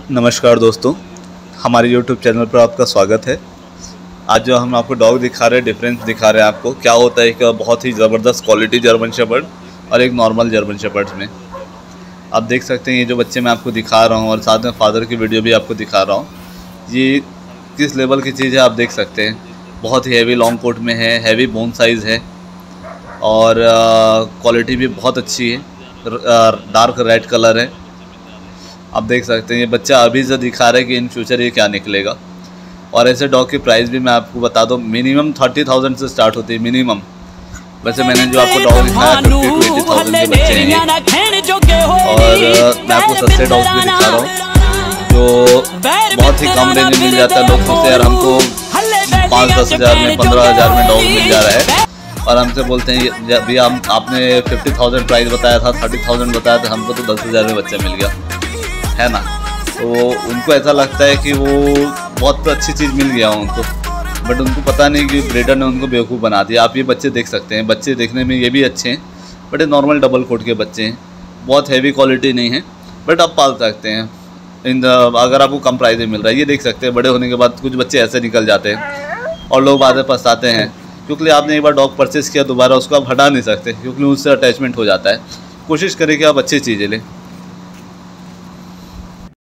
नमस्कार दोस्तों, हमारे YouTube चैनल पर आपका स्वागत है। आज जो हम आपको डॉग दिखा रहे हैं, डिफरेंस दिखा रहे हैं आपको क्या होता है कि बहुत ही ज़बरदस्त क्वालिटी जर्मन शेपर्ड और एक नॉर्मल जर्मन शेपर्ड्स में। आप देख सकते हैं ये जो बच्चे मैं आपको दिखा रहा हूँ और साथ में फादर की वीडियो भी आपको दिखा रहा हूँ, ये किस लेवल की चीज़ है आप देख सकते हैं। बहुत ही हैवी लॉन्ग कोट में है, हैवी बोन साइज़ है और क्वालिटी भी बहुत अच्छी है। डार्क रेड कलर है। आप देख सकते हैं ये बच्चा अभी से दिखा रहा है कि इन फ्यूचर ये क्या निकलेगा। और ऐसे डॉग की प्राइस भी मैं आपको बता दूं, मिनिमम 30,000 से स्टार्ट होती है मिनिमम। वैसे मैंने जो आपको डॉग दिखाया 50 to 80,000 के बच्चे हैं और मैं आपको सस्ते डॉग्स भी दिखा रहा हूँ जो बहुत ही कम रेंज में मिल जाता है। लोग सोचते यार हमको 5-10 हज़ार में 15 हज़ार में डॉग मिल जा रहा है और हमसे बोलते हैं अभी आपने 50,000 प्राइस बताया था, 30,000 बताया था, हमको तो 10,000 में बच्चा मिल गया है ना। तो उनको ऐसा लगता है कि वो बहुत अच्छी चीज़ मिल गया उनको, बट उनको पता नहीं कि ब्रीडर ने उनको बेवकूफ़ बना दिया। आप ये बच्चे देख सकते हैं, बच्चे देखने में ये भी अच्छे हैं बट ये नॉर्मल डबल कोट के बच्चे हैं, बहुत हैवी क्वालिटी नहीं है बट आप पाल सकते हैं अगर आपको कम प्राइस में मिल रहा है। ये देख सकते हैं बड़े होने के बाद कुछ बच्चे ऐसे निकल जाते हैं और लोग बाद में पछताते हैं क्योंकि आपने एक बार डॉग परचेज़ किया दोबारा उसको आप हटा नहीं सकते क्योंकि उससे अटैचमेंट हो जाता है। कोशिश करें कि आप अच्छी चीज़ें लें।